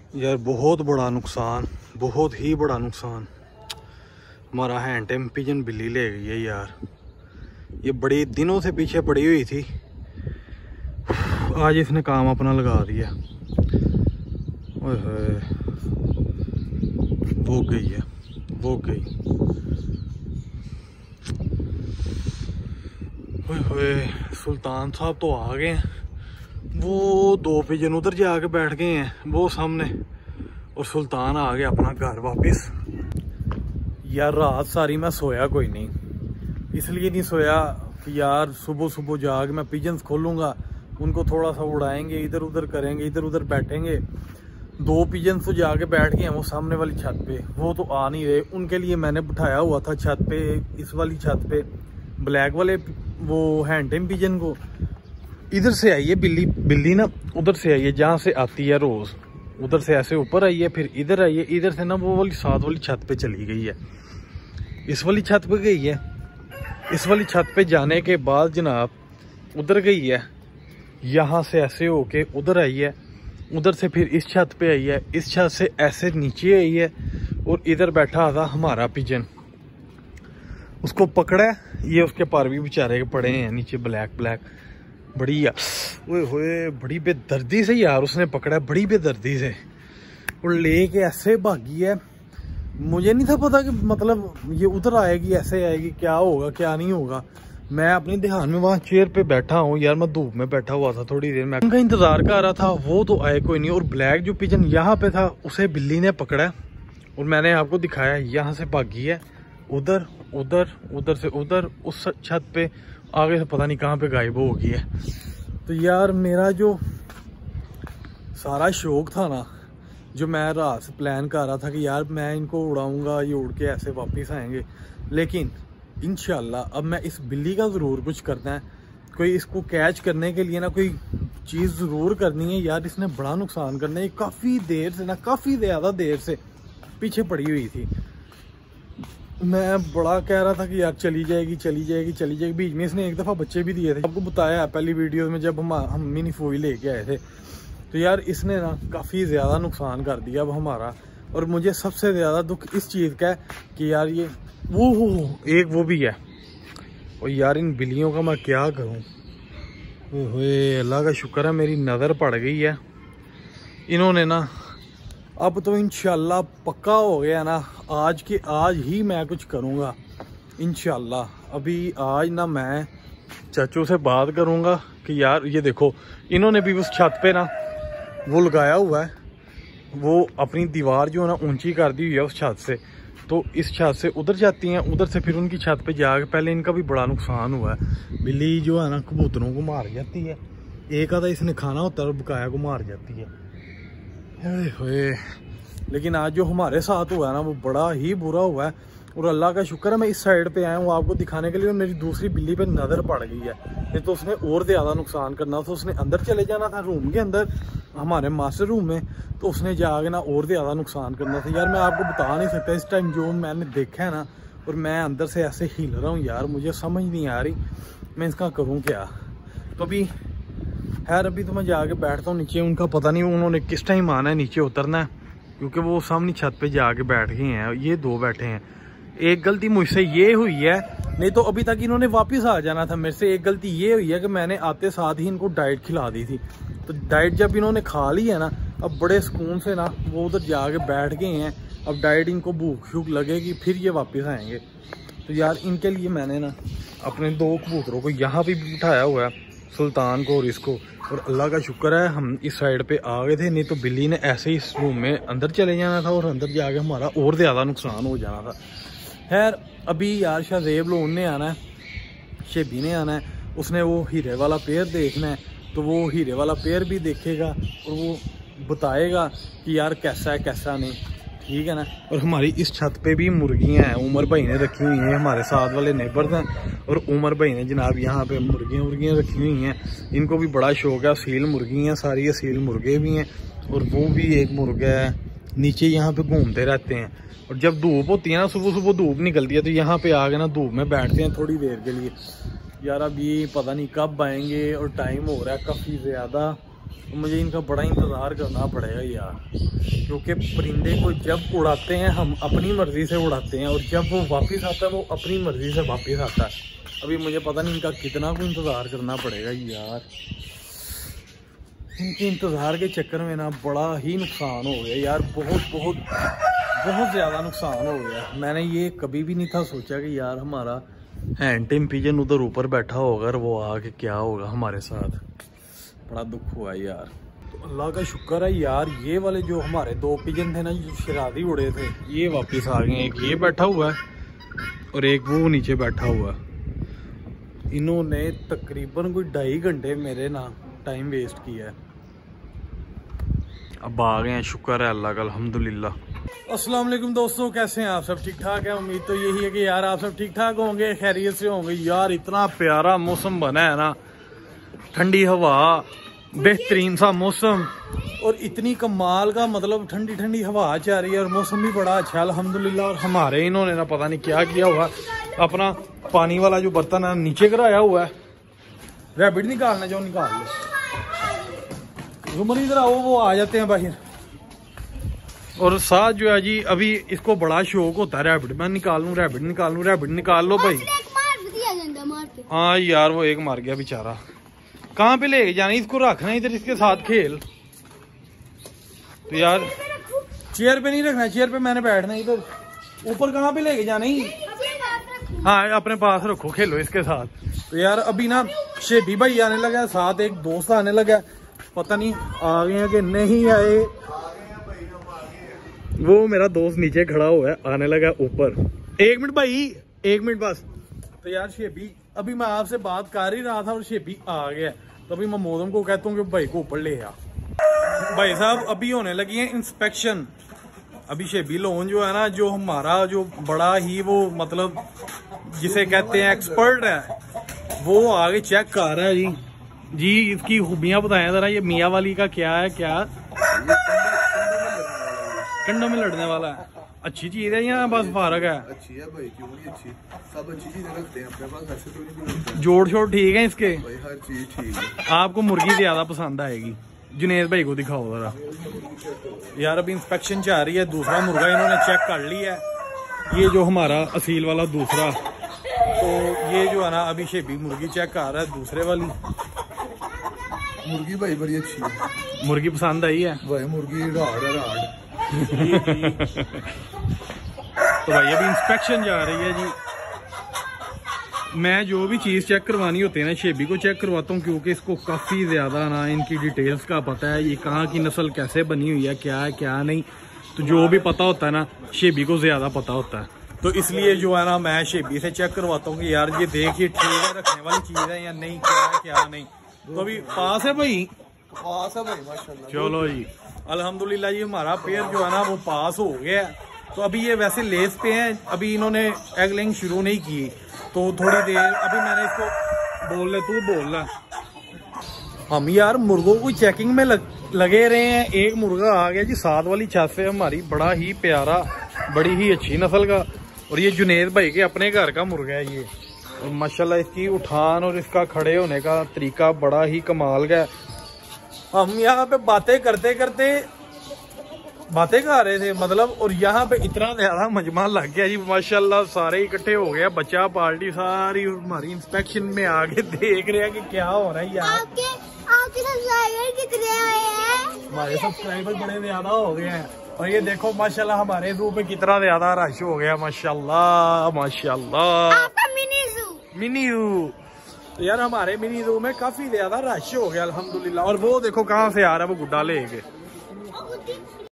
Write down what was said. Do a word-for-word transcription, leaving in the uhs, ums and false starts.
यार बहुत बड़ा नुकसान, बहुत ही बड़ा नुकसान। हमारा हैंड टेम पिजन बिल्ली ले गई है यार। ये बड़ी दिनों से पीछे पड़ी हुई थी, आज इसने काम अपना लगा दिया। ओए वो गई है, वो गई। ओए होए सुल्तान साहब तो आ गए हैं। वो दो पिजन उधर जाके बैठ गए हैं वो सामने, और सुल्तान आ गया अपना घर वापस। यार रात सारी मैं सोया कोई नहीं, इसलिए नहीं सोया कि यार सुबह सुबह जाग मैं पिजन्स खोलूंगा, उनको थोड़ा सा उड़ाएंगे, इधर उधर करेंगे, इधर उधर बैठेंगे। दो पिजन्स तो जाके बैठ गए हैं वो सामने वाली छत पे, वो तो आ नहीं रहे। उनके लिए मैंने बिठाया हुआ था छत पे, इस वाली छत पे, ब्लैक वाले वो हैंड टेम पिजन को। इधर से आई है बिल्ली, बिल्ली ना उधर से आई है जहाँ से आती है रोज, उधर से ऐसे ऊपर आई है, फिर इधर आई है, इधर से ना वो वाली साथ वाली छत पे चली गई है, इस वाली छत पे गई है। इस वाली छत पे जाने के बाद जनाब उधर गई है, यहाँ से ऐसे होके उधर आई है, उधर से फिर इस छत पे आई है, इस छत से ऐसे नीचे आई है, और इधर बैठा था हमारा पिजन। उसको पकड़ा, ये उसके पर भी बेचारे के पड़े हैं नीचे ब्लैक ब्लैक। बड़ी यार ओए होए बड़ी बेदर्दी से यार उसने पकड़ा, बड़ी बेदर्दी से, और लेके ऐसे भागी है। मुझे नहीं था पता कि मतलब ये उधर आएगी, ऐसे आएगी, क्या होगा क्या नहीं होगा। मैं अपने ध्यान में वहाँ चेयर पे बैठा हूँ यार, मैं धूप में बैठा हुआ था, थोड़ी देर मैं उनका इंतजार कर रहा था, वो तो आए कोई नहीं। और ब्लैक जो पिजन यहाँ पे था उसे बिल्ली ने पकड़ा, और मैंने आपको दिखाया यहाँ से भागी है उधर उधर, उधर से उधर, उस छत पे, आगे से पता नहीं कहाँ पे गायब हो गई है। तो यार मेरा जो सारा शौक था ना, जो मैं रात से प्लान कर रहा था कि यार मैं इनको उड़ाऊंगा, ये उड़ के ऐसे वापस आएंगे, लेकिन इंशाल्लाह अब मैं इस बिल्ली का ज़रूर कुछ करना है। कोई इसको कैच करने के लिए ना कोई चीज़ ज़रूर करनी है यार। इसने बड़ा नुकसान करना है, काफ़ी देर से ना, काफ़ी ज़्यादा देर से पीछे पड़ी हुई थी। मैं बड़ा कह रहा था कि यार चली जाएगी चली जाएगी चली जाएगी। बीच में इसने एक दफ़ा बच्चे भी दिए थे, आपको बताया पहली वीडियो में जब हम हम मिनी फोई लेके आए थे। तो यार इसने ना काफ़ी ज़्यादा नुकसान कर दिया अब हमारा। और मुझे सबसे ज़्यादा दुख इस चीज़ का है कि यार ये वो हो एक वो भी है, और यार इन बिल्लियों का मैं क्या करूं। ओए अल्लाह का शुक्र है मेरी नज़र पड़ गई है। इन्होंने ना अब तो इंशाल्लाह पक्का हो गया ना, आज के आज ही मैं कुछ करूंगा इंशाल्लाह। अभी आज ना मैं चाचू से बात करूंगा कि यार ये देखो, इन्होंने भी उस छत पे ना वो लगाया हुआ है, वो अपनी दीवार जो है ना ऊंची कर दी हुई है उस छत से। तो इस छत से उधर जाती हैं, उधर से फिर उनकी छत पे जाके, पहले इनका भी बड़ा नुकसान हुआ है। बिल्ली जो है ना कबूतरों को मार जाती है, एक आधा इसने खाना होता है और बकाया को मार जाती है। होए लेकिन आज जो हमारे साथ हुआ है ना वो बड़ा ही बुरा हुआ है। और अल्लाह का शुक्र है मैं इस साइड पे आया हूँ आपको दिखाने के लिए, मेरी दूसरी बिल्ली पे नज़र पड़ गई है, नहीं तो उसने और ज़्यादा नुकसान करना था। उसने अंदर चले जाना था रूम के अंदर, हमारे मास्टर रूम में, तो उसने जाके ना और ज़्यादा नुकसान करना था। यार मैं आपको बता नहीं सकता इस टाइम जो मैंने देखा है ना, और मैं अंदर से ऐसे हिल रहा हूँ यार, मुझे समझ नहीं आ रही मैं इसका करूँ क्या। तो अभी खैर अभी तो मैं जाके बैठता हूँ नीचे, उनका पता नहीं उन्होंने किस टाइम आना है नीचे उतरना है, क्योंकि वो सामने छत पे जाके बैठ गए हैं, ये दो बैठे हैं। एक गलती मुझसे ये हुई है, नहीं तो अभी तक इन्होंने वापस आ जाना था मेरे से। एक गलती ये हुई है कि मैंने आते साथ ही इनको डाइट खिला दी थी, तो डाइट जब इन्होंने खा ली है ना, अब बड़े सुकून से ना वो उधर जाके बैठ गए हैं। अब डाइट इनको भूख शूख लगेगी फिर ये वापस आएंगे। तो यार इनके लिए मैंने ना अपने दो कबूतरों को यहाँ पे भी बिठाया हुआ है, सुल्तान को और इसको। और अल्लाह का शुक्र है हम इस साइड पे आ गए थे, नहीं तो बिल्ली ने ऐसे ही इस रूम में अंदर चले जाना था, और अंदर जाके हमारा और ज़्यादा नुकसान हो जाना था। खैर अभी यार शाहजेब लोन ने आना है, शेबी ने आना है, उसने वो हीरे वाला पेयर देखना है, तो वो हीरे वाला पेयर भी देखेगा और वो बताएगा कि यार कैसा है कैसा नहीं, ठीक है ना। और हमारी इस छत पे भी मुर्गियां हैं, उमर भाई ने रखी हुई हैं, हमारे साथ वाले नेबर्स हैं, और उमर भाई ने जनाब यहाँ पे मुर्गियाँ मुर्गियाँ रखी हुई हैं। इनको भी बड़ा शौक है, असील मुर्गी हैं सारी, असील मुर्गे भी हैं, और वो भी एक मुर्गा है नीचे यहाँ पे घूमते रहते हैं। और जब धूप होती है ना, सुबह सुबह धूप निकलती है, तो यहाँ पे आके ना धूप में बैठते हैं थोड़ी देर के लिए। यार अब ये पता नहीं कब आएंगे, और टाइम हो रहा है काफ़ी ज़्यादा, मुझे इनका बड़ा इंतज़ार करना पड़ेगा यार, क्योंकि परिंदे को जब उड़ाते हैं हम अपनी मर्ज़ी से उड़ाते हैं और जब वो वापस आता है वो अपनी मर्ज़ी से वापस आता है। अभी मुझे पता नहीं इनका कितना को इंतज़ार करना पड़ेगा यार। इनके इंतज़ार के चक्कर में ना बड़ा ही नुकसान हो गया यार, बहुत बहुत बहुत ज़्यादा नुकसान हो गया। मैंने ये कभी भी नहीं था सोचा कि यार हमारा हैंड टेम पिजन उधर ऊपर बैठा होगा और वो आके क्या होगा हमारे साथ। बड़ा दुख हुआ यार। तो अल्लाह का शुक्र है यार, ये वाले जो हमारे दो पिजन थे ना जो शरारती उड़े थे ये वापस आ गए। एक ये बैठा हुआ है और एक वो नीचे बैठा हुआ है। इन्होंने तकरीबन कोई ढाई घंटे मेरे ना टाइम वेस्ट किया है। अब आ गए हैं, शुक्र है अल्लाह का, अल्हम्दुलिल्लाह। अस्सलाम वालेकुम दोस्तों, कैसे हैं आप सब? ठीक ठाक है? उम्मीद तो यही है कि यार आप सब ठीक ठाक होंगे, खैरियत से होंगे। यार इतना प्यारा मौसम बना है ना, ठंडी हवा, बेहतरीन सा मौसम और इतनी कमाल का मतलब ठंडी ठंडी हवा जा रही है और मौसम भी बड़ा अच्छा है अल्हम्दुलिल्लाह। और हमारे इन्होंने ना पता नहीं क्या किया हुआ, अपना पानी वाला जो बर्तन है नीचे कराया हुआ है। रैबिट निकालना जो निकाल लो, इधर आओ, वो आ जाते हैं बाहर। और साथ जो है जी अभी इसको बड़ा शौक होता है रैबिट, मैं निकाल लूँ रैबिट निकाल लूँ रैबिट निकाल लो भाई। हाँ यार वो एक मार गया बेचारा। कहाँ पे ले जाना इसको, रखना इधर इसके साथ खेल। तो यार चेयर पे नहीं रखना, चेयर पे मैंने बैठना, इधर ऊपर कहाँ पे लेके जाना ही। हाँ अपने पास रखो, खेलो इसके साथ। तो यार अभी ना शेबी भाई आने लगा, साथ एक दोस्त आने लगा, पता नहीं आ गए कि नहीं आए। वो मेरा दोस्त नीचे खड़ा हुआ है, आने लगा ऊपर। एक मिनट भाई, एक मिनट बस। तो यार शेबी अभी मैं आपसे बात कर ही रहा था और शेबी आ गया, तो अभी मैं मोदम को कहता हूँ कि भाई को ऊपर ले आ। भाई साहब अभी होने लगी है इंस्पेक्शन। अभी शेबी लोन जो है ना, जो हमारा जो बड़ा ही वो मतलब जिसे कहते हैं एक्सपर्ट है, वो आगे चेक कर रहा है जी। जी इसकी खूबियां बताएं जरा, ये मियाँ वाली का क्या है? क्या कंडों में लड़ने वाला है? अच्छी चीज है या बस फारक है? अच्छी है भाई, क्यों नहीं अच्छी, सब अच्छी चीजें रखते हैं अपने पास, ऐसे थोड़ी भी रखते हैं। जोड़ शोड़ ठीक है इसके भाई, हर चीज ठीक है। आपको मुर्गी ज्यादा पसंद आएगी? जुनेद भाई को दिखाओ जरा। यार अभी इंस्पेक्शन चाह रही है, दूसरा मुर्गा इन्होंने चेक कर लिया है, ये जो हमारा असील वाला दूसरा। तो ये जो है ना अभी शेबी मुर्गी चेक कर रहा है, दूसरे वाली मुर्गी भाई बड़ी अच्छी है। मुर्गी पसंद आई है भाई, मुर्गी राड है राड। तो भाई अभी इंस्पेक्शन जा रही है जी। मैं जो भी चीज़ चेक करवानी होती है ना शेबी को चेक करवाता हूँ, क्योंकि इसको काफ़ी ज़्यादा ना इनकी डिटेल्स का पता है, ये कहाँ की नस्ल कैसे बनी हुई है, क्या है क्या नहीं। तो जो भी पता होता है ना शेबी को ज़्यादा पता होता है। तो इसलिए जो है ना मैं शेबी से चेक करवाता हूँ कि यार ये देखिए ठीक है, रखने वाली चीज़ है या नहीं, क्या है क्या नहीं। तो अभी पास है भाई, पास है भाई माशाल्लाह। चलो जी अल्हम्दुलिल्लाह जी हमारा पेयर जो है ना वो पास हो गया। तो अभी ये वैसे लेस पे हैं, अभी इन्होंने एग लेइंग शुरू नहीं की, तो थोड़ी देर अभी मैंने इसको बोल ले तू बोल ले। हम यार मुर्गों को चेकिंग में लग, लगे रहे हैं। एक मुर्गा आ गया जी साथ वाली छत से हमारी, बड़ा ही प्यारा, बड़ी ही अच्छी नस्ल का। और ये जुनेद भाई के अपने घर का मुर्गा है ये, और माशाल्लाह इसकी उठान और इसका खड़े होने का तरीका बड़ा ही कमाल का है। हम यहाँ पे बातें करते करते बातें कर रहे थे मतलब, और यहाँ पे इतना ज्यादा मजमा लग गया जी माशाल्लाह, सारे इकट्ठे हो गया, बच्चा पार्टी सारी हमारी इंस्पेक्शन में आके देख रहे हैं कि क्या हो रहा है यार। आपके आपके सब्सक्राइबर कितने आए हैं? हमारे सब्सक्राइबर बड़े ज्यादा हो गए हैं। और ये देखो माशाल्लाह हमारे जू पे कितना ज्यादा रश हो गया माशाल्लाह माशाल्लाह। मिनी जू मिनी जू तो यार हमारे मिनी जू में काफी ज्यादा रश हो गया अल्हम्दुलिल्लाह। और वो देखो कहाँ से आ रहा है वो गुड्डा लेके।